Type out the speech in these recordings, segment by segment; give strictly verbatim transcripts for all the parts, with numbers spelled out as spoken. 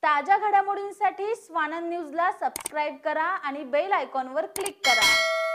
ताज्या घडामोडींसाठी स्वानंद न्यूजला सबस्क्राइब करा आणि बेल आयकॉनवर क्लिक करा।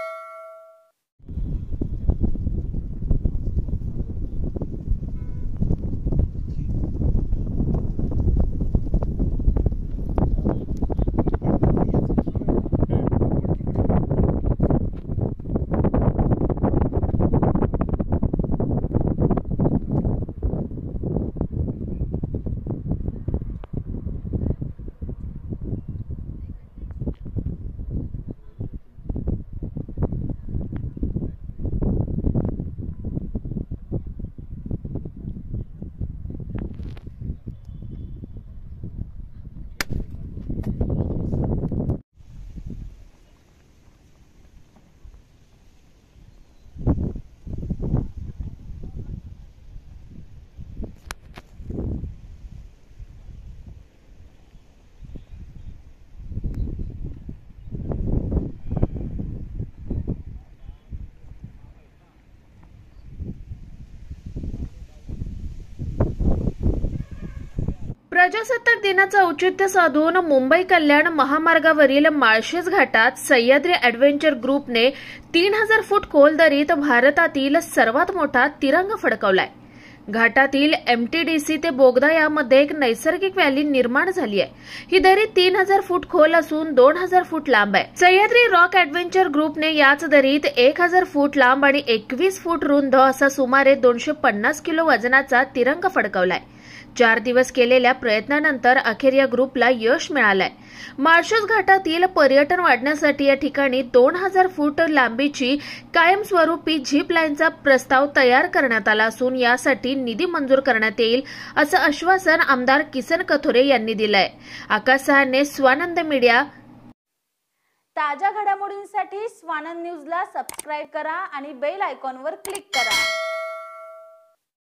प्रजासत्ताक दिनाचं औचित्य साधून मुंबई कल्याण महामार्गावरील माळशेज घाटात सह्याद्री ॲडव्हेंचर ग्रुपने तीन हजार फूट खोल दरीत भारतातील सर्वात मोठा तिरंगा फडकवलाय। घाटातील एमटीडीसी ते बोगदा यामध्ये एक नैसर्गिक व्हॅली निर्माण झाली आहे। ही दरी तीन हजार फूट खोल असून दोन हजार फूट लांब आहे। सह्याद्री रॉक ॲडव्हेंचर ग्रुपने याच दरीत एक हजार फूट लांब आणि एकवीस फूट रुंद असा सुमारे दोनशे पन्नास किलो वजनाचा तिरंगा फडकवलाय। चार दिवस केलेल्या प्रयत्नानंतर अखेर या ग्रुपला यश मिळालंय। माळशेज घाटातील पर्यटन वाढण्यासाठी या ठिकाणी दोन हजार फूट लांबीची कायमस्वरूपी झिप लाईनचा प्रस्ताव तयार करण्यात आला असून यासाठी निधी मंजूर करण्यात येईल असं आश्वासन आमदार किसन कथोरे यांनी दिलंय। आकाश सहाने, स्वानंद मीडिया। ताज्या घडामोडींसाठी स्वानंद न्यूजला सबस्क्राइब करा आणि बेल आयकॉनवर क्लिक करा।